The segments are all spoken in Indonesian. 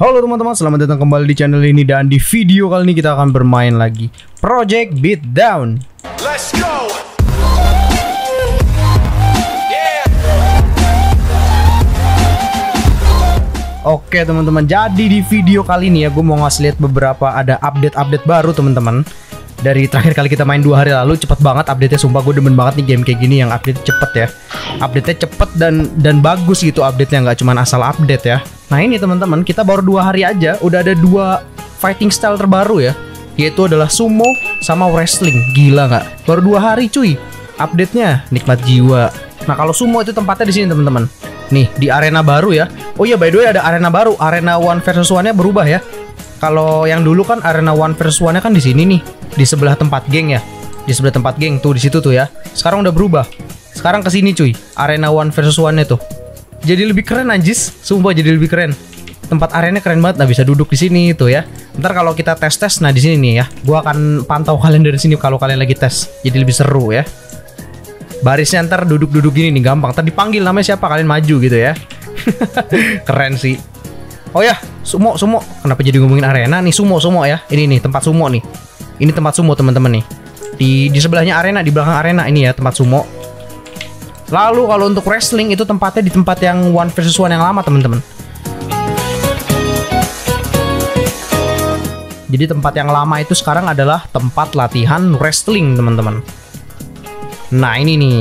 Halo teman-teman, selamat datang kembali di channel ini. Dan di video kali ini kita akan bermain lagi Project Beatdown. Let's go. Oke teman-teman, jadi di video kali ini ya gue mau ngasih lihat beberapa ada update-update baru teman-teman. Dari terakhir kali kita main 2 hari lalu, cepet banget update-nya. Sumpah gue demen banget nih game kayak gini yang update cepet ya. Update-nya cepet dan bagus gitu update-nya, nggak cuma asal update ya. Nah ini teman-teman, kita baru 2 hari aja udah ada 2 fighting style terbaru ya, yaitu adalah sumo sama wrestling. Gila nggak? Baru 2 hari cuy, update-nya nikmat jiwa. Nah kalau sumo itu tempatnya di sini teman-teman. Nih di arena baru ya. Oh iya by the way ada arena baru, arena 1 versus 1-nya berubah ya. Kalau yang dulu kan arena 1 versus 1-nya kan di sini nih, di sebelah tempat geng ya. Di sebelah tempat geng tuh di situ tuh ya. Sekarang udah berubah. Sekarang ke sini cuy, arena 1 versus 1-nya tuh. Jadi lebih keren anjis, sumpah jadi lebih keren. Tempat arenanya keren banget, nah bisa duduk di sini tuh ya. Ntar kalau kita tes, nah di sini nih ya, gua akan pantau kalian dari sini kalau kalian lagi tes. Jadi lebih seru ya. Barisnya ntar duduk-duduk gini nih gampang. Ntar dipanggil namanya siapa, kalian maju gitu ya. Keren sih. Oh ya, sumo. Kenapa jadi ngomongin arena nih? Sumo ya. Ini nih tempat sumo nih. Ini tempat sumo teman-teman nih. Di sebelahnya arena, di belakang arena ini ya tempat sumo. Lalu kalau untuk wrestling itu tempatnya di tempat yang 1 versus 1 yang lama teman-teman. Jadi tempat yang lama itu sekarang adalah tempat latihan wrestling teman-teman. Nah ini nih.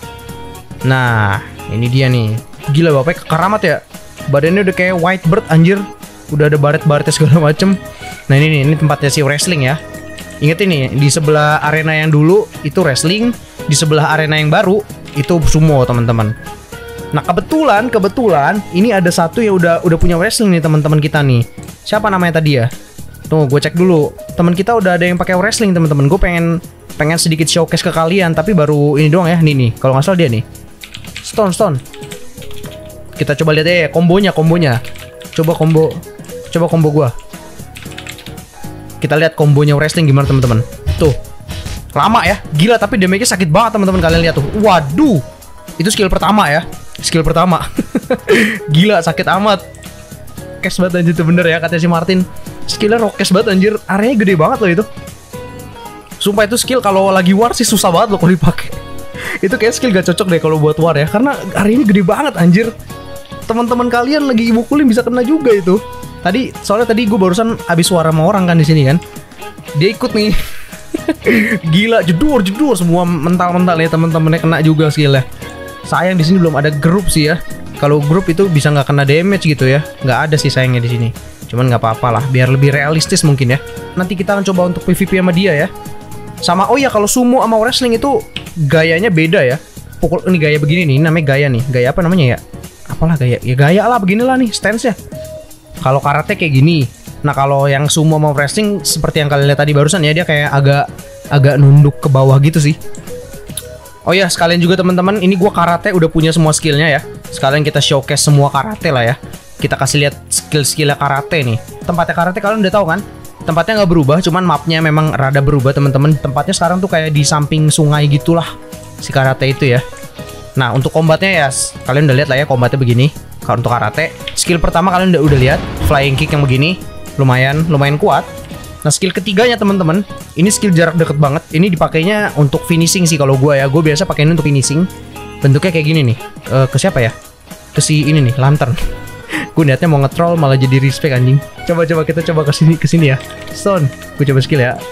Nah ini dia nih. Gila bapaknya kekeramat ya. Badannya udah kayak white bird anjir. Udah ada baret-baretnya segala macem. Nah ini tempatnya si wrestling ya. Ingat ini, di sebelah arena yang dulu itu wrestling, di sebelah arena yang baru itu sumo teman-teman. Nah kebetulan ini ada satu yang udah punya wrestling nih teman-teman kita nih. Siapa namanya tadi ya? Tuh gue cek dulu. Teman kita udah ada yang pakai wrestling teman-teman. Gue pengen sedikit showcase ke kalian, tapi baru ini doang ya. Nih kalau nggak salah dia nih. Stone. Kita coba lihat ya kombonya. Coba combo gua. Kita lihat kombonya wrestling gimana teman-teman. Tuh. Lama ya. Gila tapi damage-nya sakit banget teman-teman, kalian lihat tuh. Waduh. Itu skill pertama ya. Skill pertama. Gila sakit amat. Kes banget anjir, itu bener ya katanya si Martin. Skillnya rockes banget anjir. Areanya gede banget loh itu. Sumpah itu skill kalau lagi war sih susah banget loh kalau dipakai. Itu kayak skill gak cocok deh kalau buat war ya, karena areanya gede banget anjir. Teman-teman kalian lagi mukulin bisa kena juga itu. Soalnya tadi gue barusan habis suara sama orang kan di sini kan. Dia ikut nih. Gila jedor semua mental ya teman-temannya kena juga skillnya. Sayang di sini belum ada grup sih ya. Kalau grup itu bisa nggak kena damage gitu ya. Nggak ada sih sayangnya di sini. Cuman nggak apa-apa lah, biar lebih realistis mungkin ya. Nanti kita akan coba untuk PvP sama dia ya. Sama oh ya kalau sumo sama wrestling itu gayanya beda ya. Pukul ini gaya begini nih, namanya gaya nih. Gaya apa namanya ya? Apalah gaya? Ya gaya lah beginilah nih stance-nya. Kalau karate kayak gini. Nah kalau yang sumo sama wrestling seperti yang kalian lihat tadi barusan ya, dia kayak agak nunduk ke bawah gitu sih. Oh ya sekalian juga teman-teman, ini gua karate udah punya semua skillnya ya. Sekalian kita showcase semua karate lah ya. Kita kasih lihat skill-skillnya karate nih. Tempatnya karate kalian udah tahu kan? Tempatnya nggak berubah, cuman mapnya memang rada berubah teman-teman. Tempatnya sekarang tuh kayak di samping sungai gitulah si karate itu ya. Nah untuk combatnya ya kalian udah lihat lah ya, combatnya begini. Kalau untuk karate, skill pertama kalian udah lihat, flying kick yang begini, lumayan kuat. Nah skill ketiganya teman-teman, ini skill jarak deket banget. Ini dipakainya untuk finishing sih kalau gue ya. Gue biasa pakai ini untuk finishing. Bentuknya kayak gini nih. Ke siapa ya? Ke si ini nih, lantern. Gue niatnya mau nge-troll malah jadi respect anjing. Coba kita coba ke sini ya. Stone, gue coba skill ya.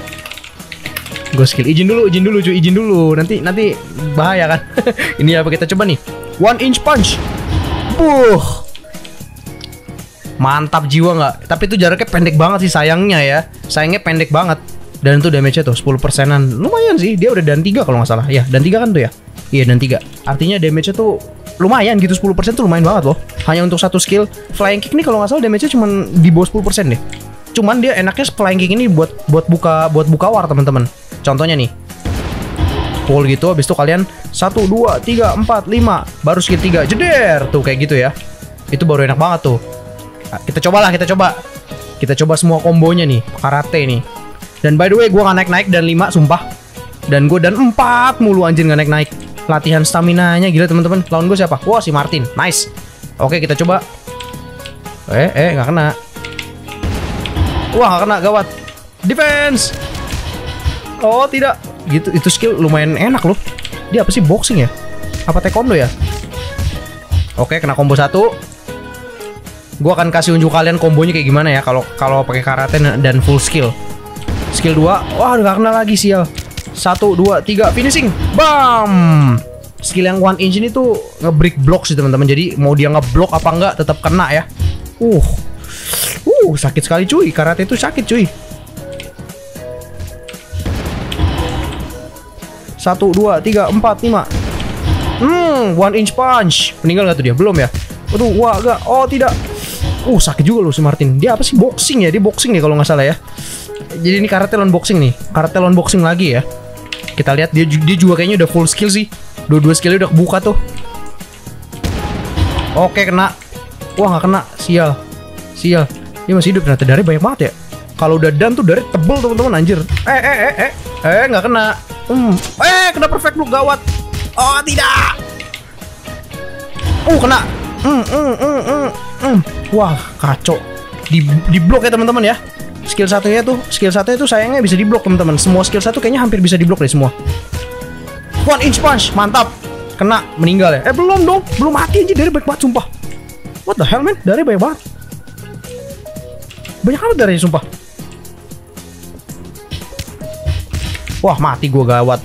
Gue skill izin dulu cuy, izin dulu. Nanti bahaya kan. Ini apa kita coba nih. 1 inch punch. Mantap jiwa nggak? Tapi itu jaraknya pendek banget sih sayangnya ya. Sayangnya pendek banget. Dan itu damage-nya tuh 10%-an. Lumayan sih, dia udah dan 3 kalau nggak salah. Ya, dan 3 kan tuh ya. Iya, dan 3. Artinya damage-nya tuh lumayan gitu, 10% tuh lumayan banget loh. Hanya untuk satu skill. Flying kick nih kalau nggak salah damage-nya cuma di bawah 10% deh. Cuman dia enaknya flying kick ini buat buka war teman-teman. Contohnya nih. Pull gitu, habis itu kalian 1, 2, 3, 4, 5 baru skill 3, jeder. Tuh kayak gitu ya. Itu baru enak banget tuh. Kita coba semua kombonya nih, karate nih. Dan by the way gue gak naik dan 5 sumpah. Dan gue dan 4 mulu anjir gak naik. Latihan stamina nya gila teman-teman. Lawan gue siapa? Wah si Martin, nice. Oke kita coba. Nggak kena. Wah, nggak kena, gawat. Defense. Oh, tidak. Gitu, itu skill lumayan enak loh. Dia apa sih, boxing ya? Apa taekwondo ya? Oke, kena combo 1. Gua akan kasih unjuk kalian kombonya kayak gimana ya kalau pakai karate dan full skill. Skill 2. Wah, nggak kena lagi, sial. 1 2 3 finishing. Bam. Skill yang 1 inch ini tuh nge-break block sih teman-teman. Jadi mau dia nge-block apa enggak tetap kena ya. Sakit sekali cuy. Karate itu sakit cuy. 1 2 3 4 5. 1 inch punch. Meninggal nggak tuh dia? Belum ya? Aduh, wah enggak. Oh, tidak. Sakit juga loh si Martin. Dia apa sih, boxing ya? Dia boxing nih kalau nggak salah ya. Jadi ini karate lawan boxing nih. Karate lawan boxing lagi ya. Kita lihat dia juga kayaknya udah full skill sih. Dua skillnya udah kebuka tuh. Oke, kena. Wah, nggak kena. Sial. Dia masih hidup ternyata. Darahnya banyak banget ya. Kalau udah done tuh darahnya tebel teman-teman, anjir. Nggak kena. Kena perfect look, gawat. Oh, tidak. Kena. Wah, kacau. Di blok ya teman-teman ya. Skill satunya tuh sayangnya bisa diblok teman-teman. Semua skill satu kayaknya hampir bisa diblok deh semua. 1 inch punch, mantap. Kena, meninggal ya. Belum dong, belum mati aja, dari banyak banget sumpah. What the hell man, dari banyak banget. Banyak banget dari sumpah. Wah, mati gua, gawat.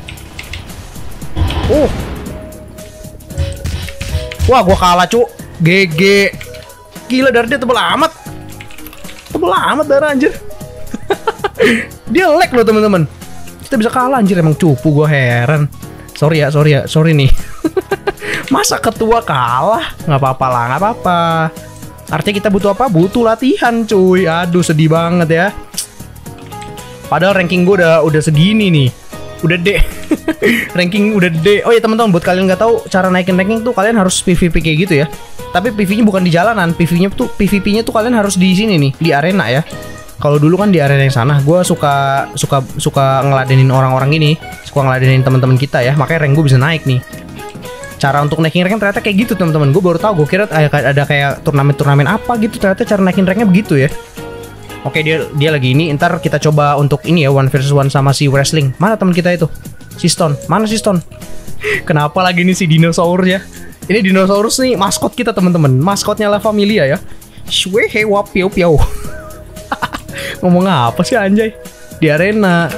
Wah, gua kalah cu. GG. Gila, dari dia tebel amat. Tebel amat darah anjir. Dia lag loh teman-teman. Kita bisa kalah anjir, emang cupu, gua heran. Sorry nih. Masa ketua kalah? Nggak apa-apa lah, nggak apa-apa. Artinya kita butuh apa? Butuh latihan cuy. Aduh, sedih banget ya. Padahal ranking gue udah segini nih. Udah D. Ranking udah D. Oh ya teman-teman, buat kalian nggak tahu cara naikin ranking tuh kalian harus PVP kayak gitu ya. Tapi PV-nya bukan di jalanan, PVP-nya tuh kalian harus di sini nih, di arena ya. Kalau dulu kan di arena yang sana, gue suka ngeladenin orang-orang ini, suka ngeladenin teman-teman kita ya, makanya rank gue bisa naik nih. Cara untuk naikin rank ternyata kayak gitu teman-teman. Gue baru tahu, gue kira ada kayak turnamen apa gitu, ternyata cara naikin ranknya begitu ya. Oke, dia lagi ini. Ntar kita coba untuk ini ya, 1 versus 1 sama si wrestling. Mana teman kita itu? Si Stone. Mana si Stone? Kenapa lagi nih si dinosaurus ya? Ini dinosaurus nih maskot kita teman-teman. Maskotnya La Familia ya. Shwehe wapiau piau. Ngomong apa sih anjay? Di arena.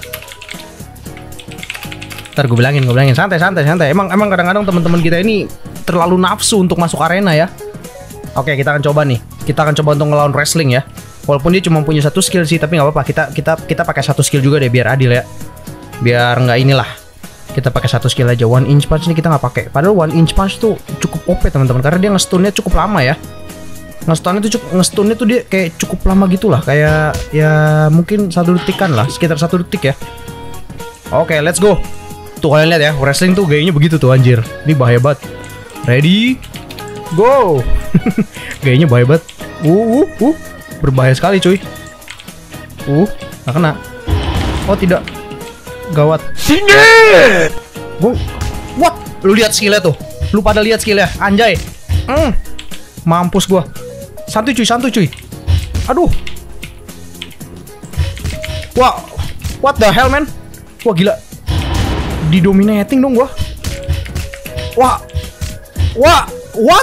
Ntar gue bilangin santai. Emang kadang-kadang teman-teman kita ini terlalu nafsu untuk masuk arena ya. Oke, kita akan coba nih. Kita akan coba untuk ngelawan wrestling ya. Walaupun dia cuma punya 1 skill sih, tapi nggak apa-apa. Kita pakai 1 skill juga deh biar adil ya. Biar nggak inilah. Kita pakai 1 skill aja. 1 inch punch ini kita nggak pakai. Padahal 1 inch punch tuh cukup OP teman-teman, karena dia nge-stunnya cukup lama ya. Nge-stunnya tuh dia kayak cukup lama gitulah. Kayak ya mungkin 1 detikan lah, sekitar 1 detik ya. Oke, let's go. Tuh kalian lihat ya, wrestling tuh gayanya begitu tuh anjir. Ini bahaya banget. Ready? Go. Gayanya bahaya banget. Berbahaya sekali cuy. Nggak kena. Oh tidak. Gawat. Sini. What? Lu lihat skillnya tuh. Lu pada lihat skillnya, anjay. Mampus gua. Santuy cuy. Aduh. Wah. What the hell man? Wah gila. Didominating dong gua. Wah. What?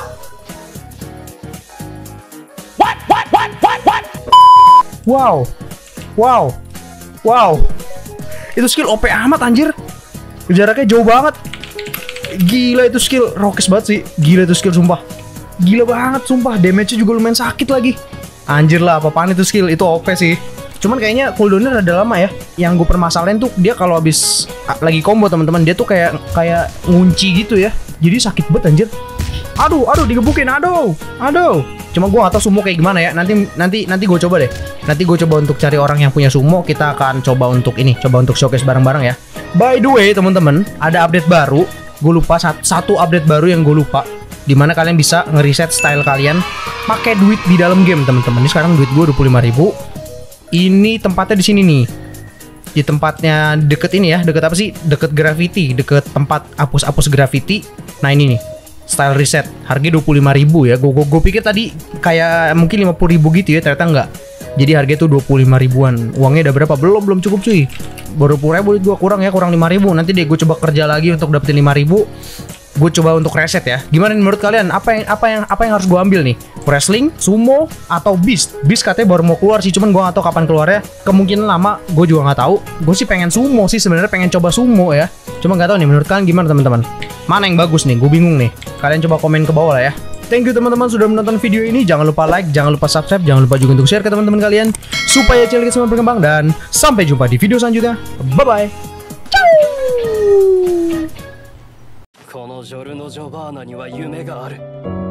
Wow. Itu skill OP amat anjir. Jaraknya jauh banget. Gila itu skill rokes banget sih. Gila itu skill sumpah. Gila banget sumpah. Damage-nya juga lumayan sakit lagi. Anjir lah, apa-apaan itu skill. Itu OP sih. Cuman kayaknya cooldownnya rada lama ya. Yang gue permasalahin tuh dia kalau habis lagi combo teman-teman, dia tuh kayak ngunci gitu ya. Jadi sakit banget anjir. Aduh digebukin. Aduh. Cuma gue gak tau sumo kayak gimana ya. Nanti gue coba deh. Nanti gue coba untuk cari orang yang punya sumo. Kita akan coba untuk showcase bareng-bareng ya. By the way teman-teman, ada update baru. Gue lupa satu update baru yang gue lupa. Dimana kalian bisa ngereset style kalian pakai duit di dalam game teman-teman. Ini sekarang duit gue 25.000. Ini tempatnya di sini nih. Di tempatnya deket ini ya. Deket apa sih? Deket graffiti. Deket tempat hapus graffiti. Nah ini nih. Style reset, harga 25.000 ya. Gue pikir tadi kayak mungkin 50.000 gitu ya, ternyata enggak. Jadi harga itu 25 ribuan. Uangnya udah berapa? Belum cukup cuy. Baru 10.000 gue kurang 5.000. Nanti deh gue coba kerja lagi untuk dapetin 5.000. Gue coba untuk reset ya. Gimana menurut kalian? Apa yang harus gue ambil nih? Wrestling, sumo, atau beast? Beast katanya baru mau keluar sih, cuman gue gak tahu kapan keluarnya. Kemungkinan lama, gue juga gak tahu. Gue sih pengen sumo sih sebenarnya, pengen coba sumo ya. Cuma gak tahu nih menurut kalian gimana teman-teman? Mana yang bagus nih? Gue bingung nih. Kalian coba komen ke bawah lah ya. Thank you teman-teman sudah menonton video ini. Jangan lupa like, jangan lupa subscribe, jangan lupa juga untuk share ke teman-teman kalian supaya channel kita semua berkembang, dan sampai jumpa di video selanjutnya. Bye bye. Ciao. このジョルノ・ジョバーナには夢がある。